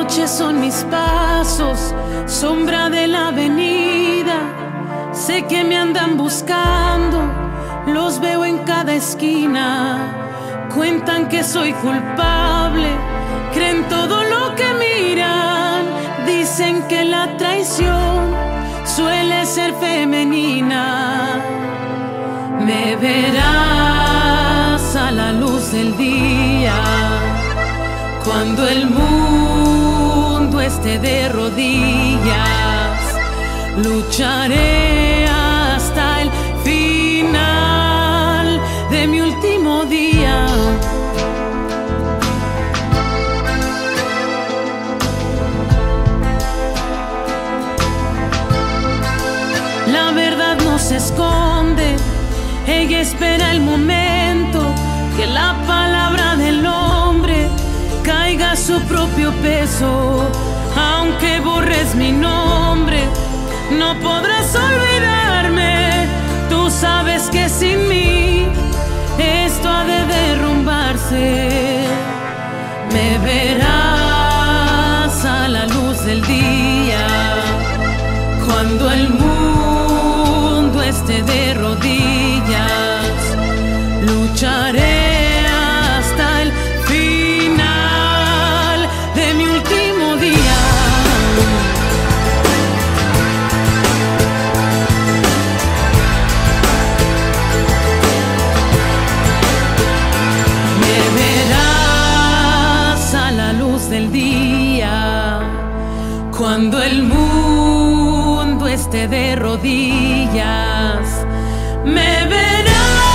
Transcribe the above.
noche son mis pasos, sombra de la avenida. Sé que me andan buscando, los veo en cada esquina. Cuentan que soy culpable, creen todo lo que miran. Dicen que la traición suele ser femenina. Me verás a la luz del día, cuando el mundo esté de rodillas. Lucharé hasta el final de mi último día. La verdad no se esconde, ella espera el momento que la palabra del hombre caiga a su propio peso. Aunque borres mi nombre, no podrás olvidarme. Tú sabes que sin mí esto ha de derrumbarse. Me verás a la luz del día, cuando el mundo esté de rodillas. Lucharé hasta el final de mi último día. Me verás a la luz del día, cuando el mundo esté de rodillas. Me verás.